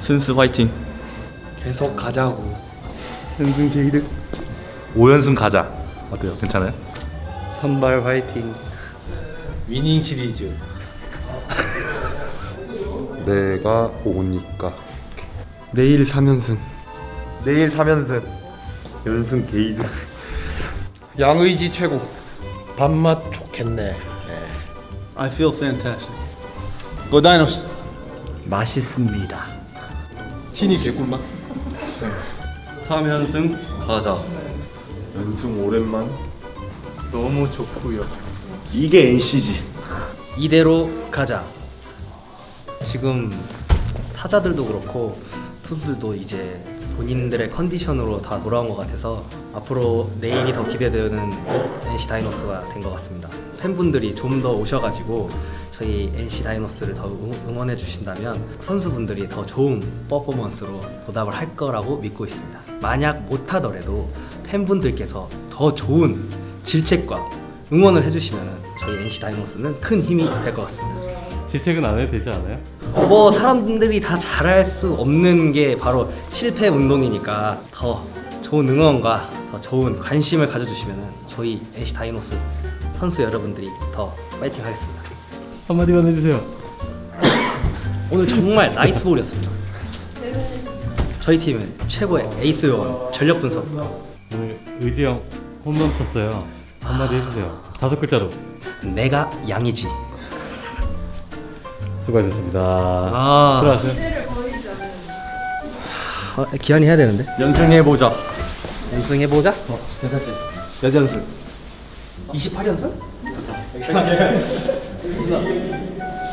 순수 화이팅. 계속 가자고. 연승 게이드. 5연승 가자. 어때요? 괜찮아요? 선발 화이팅. 위닝 시리즈. 내가 오니까. 내일 3연승. 내일 3연승. 연승 게이드. 양의지 최고. 밥맛 좋겠네. I feel fantastic. Go Dinos. 맛있습니다. 신이 개꿀맛. 3연승 가자. 연승 오랜만. 너무 좋고요. 이게 NC지. 이대로 가자. 지금 타자들도 그렇고 투수들도 이제 본인들의 컨디션으로 다 돌아온 것 같아서 앞으로 내일이 더 기대되는 NC 다이노스가 된 것 같습니다. 팬분들이 좀 더 오셔가지고 저희 NC 다이노스를 더 응원해 주신다면 선수분들이 더 좋은 퍼포먼스로 보답을 할 거라고 믿고 있습니다. 만약 못하더라도 팬분들께서 더 좋은 질책과 응원을 해주시면 저희 NC 다이노스는 큰 힘이 될 것 같습니다. 질책은 안 해도 되지 않아요? 뭐 사람들이 다 잘할 수 없는 게 바로 실패 운동이니까 더 좋은 응원과 더 좋은 관심을 가져주시면 저희 NC 다이노스 선수 여러분들이 더 파이팅 하겠습니다. 한마디만 해주세요. 오늘 정말 나이스 볼이었습니다. 저희 팀은 최고의 에이스 요원 전력 분석. 오늘 의지 형 홈런 쳤어요. 한마디 해주세요. 5글자로. 내가 양이지. 수고하셨습니다. 들어가세요. 기한이 해야 되는데. 연승해보자. 연승해보자? 괜찮지? 몇 연승? 28연승?